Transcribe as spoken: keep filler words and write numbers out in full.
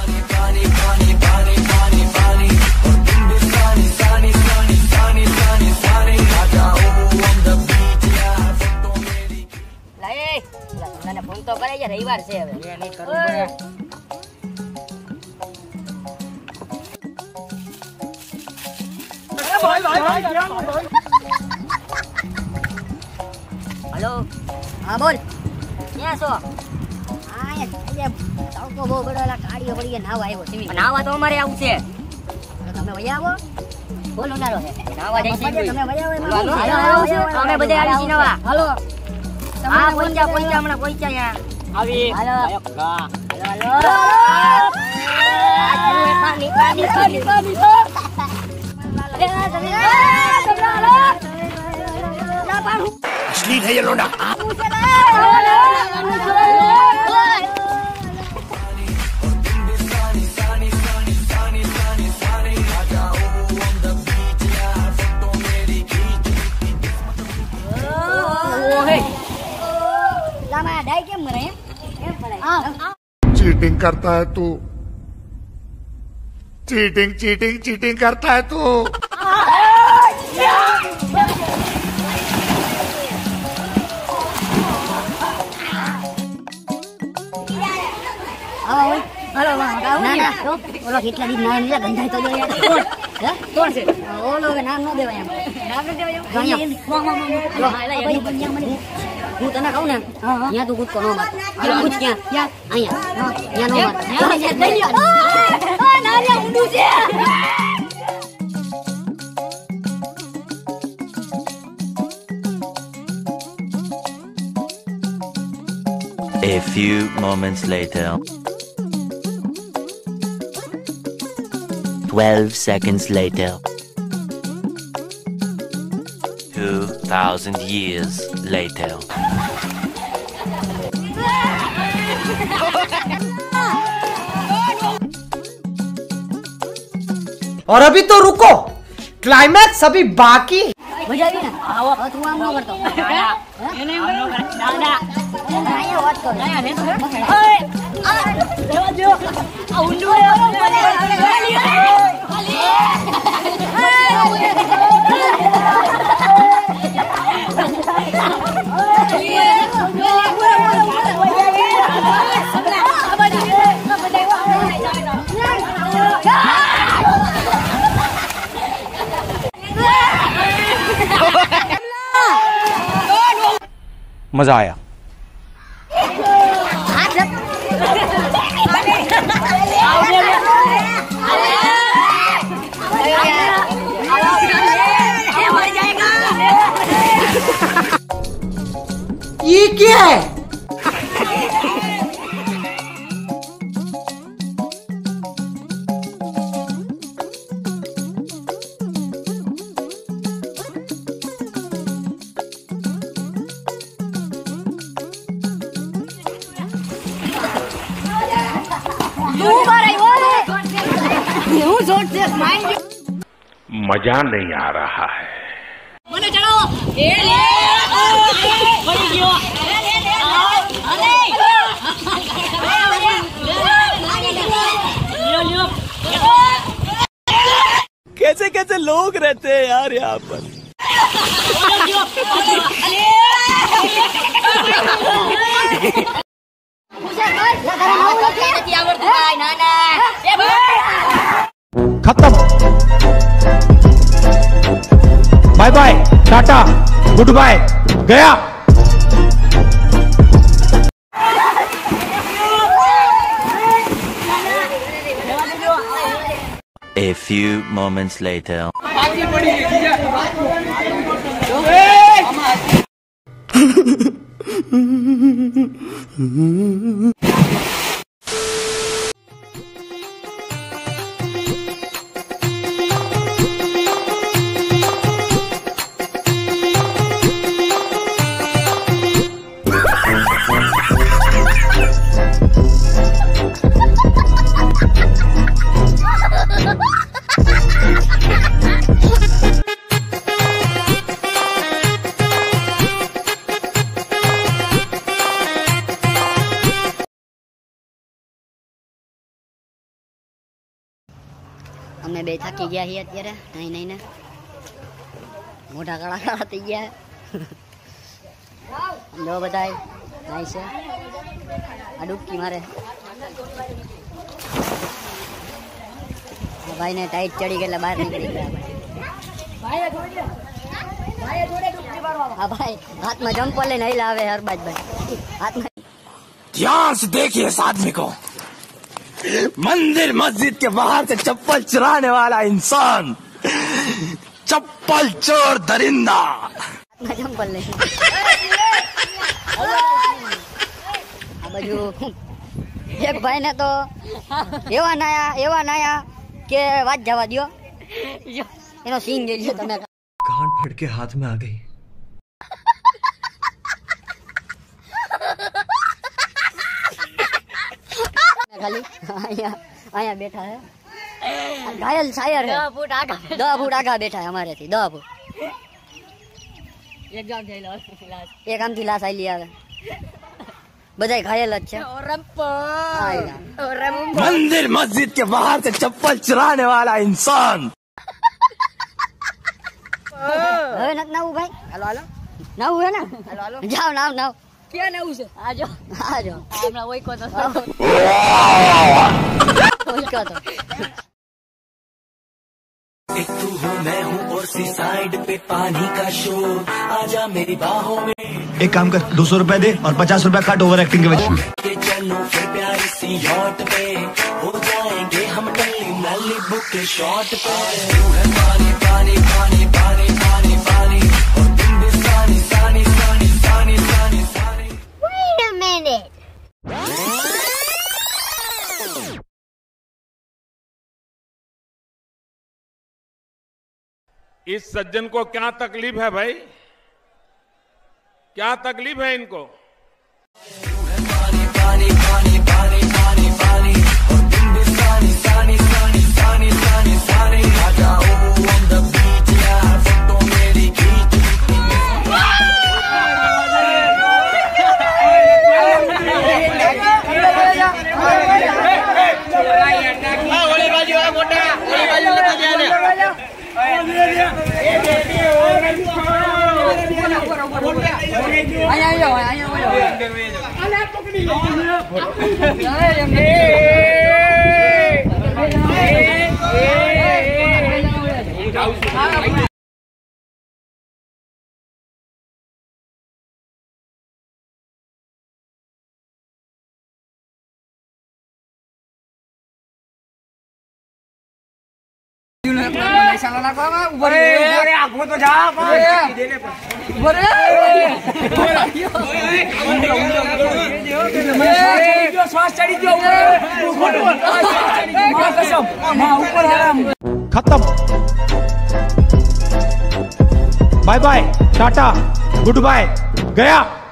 તો કરે છે રવિવાર છે હવે એ નહીં કરવું પડે. હેલો હા બોલ ક્યાં છો? હા અહીંયા તડકો બહુ ગળેલા કાળીઓ પડી ગયા નાવા આવ્યો છે. નાવા તો અમારે આવું છે. તમે વયા આવો બોલો નારો છે નાવા જાય છે તમે વયા આવો અમે બધે આવી છીએ નવા. હાલો હા પહોંચ્યા પહોંચ્યા હમણાં પહોંચ્યા યાર આવી હાલો હાલો પાણી પાણી પાણી પાણી असली है ये लोना. चीटिंग करता है तू. चीटिंग चीटिंग चीटिंग करता है तू. हेलो ना ना ओलो કેટલા દી નામ લીધા ગંધાઈ તો જો યાર કોણ હે કોણ છે ઓલો કે નામ ન દેવાય એમ નામ ન દેવાય એમ મો મો મો જો હાલા યાર બન્યા મને હું તને કહું ને ન્યા તું કૂદકો નો માર એટલે પૂછ ક્યાં ક્યાં અહીંયા ન્યા નો માર ન્યા છે દઈ આ નારિયા ઊંડું છે. A few moments later. Twelve seconds later. Two thousand years later. और अभी तो रुको, क्लाइमैक्स अभी बाकी. मजा આવી ને આવો તું આમ ન કરતો એને આમ ન કર દાદા આયા વાત કર આયા ને તો ઓય આ જો જો આ ઊંડું मजा आया. ये क्या है? मजा नहीं आ रहा है. મને ચડો એ લે પડી ગયો અરે कैसे कैसे लोग रहते हैं यार यहाँ पर. खत्म. Bye bye tata good bye गया. A few moments later. અમે બે થાકી ગયા છીએ અત્યારે નહીં નહીં ને મોટા કાળા કાળા થઈ ગયા જો બધા નાઈ છે આ ડૂબકી મારે ભાઈ ને ટાઈટ ચડી ગયેલા બહાર નીકળી ગયા હા ભાઈ હાથમાં જમ્પર લઈને હૈલા આવે અરબાજ ભાઈ હાથમાં ध्यान से देखिए इस आदमी को मंदिर मस्जिद के बाहर से चप्पल चुराने वाला इंसान चप्पल चोर दरिंदा जम्पल ले आ बाजू एक भाई ने तो एवा नाया एवा नाया के વાત જવા દયો એનો સીન જોઈ લો તમે गांठ फट के हाथ में आ गई खाली आया आया बैठा है घायल शायर है दस फुट आगा दस फुट आगा बैठा है हमारे थी दस फुट एक जाम थई लाश एक आम थी लाश आईली आवे बधाई घायल है मंदिर मस्जिद के बाहर से चप्पल चुराने वाला इंसान હવે નત નાવું ભાઈ હાલો હાલો નાવું હે ને હાલો હાલો જાવ નાવ નાવ ક્યાં નાવું છે આજો આજો હમણાં ઓય કો તો ઓય કો તો एक तू हो मैं हूँ और सी साइड पे पानी का शोर आजा मेरी बाहों में एक काम कर दो सौ रुपए दे और पचास रुपए काट ओवर एक्टिंग के वजह के चलो फिर प्यारी सी यॉट पे हो जाएंगे हम टल्ली नल्ली बुक के शॉट पे तू है पानी पानी पानी पानी पानी पानी और तुम भी सानी सानी सानी सानी सानी सानी Wait a minute इस सज्जन को क्या तकलीफ है भाई क्या तकलीफ है इनको पानी पानी पानी पानी पानी पानी और तुम भी सानी सानी सानी सानी सानी सानी आ जाओ ऑन द बीच यार फोटो मेरी खींच खत्म bye bye tata good bye गया।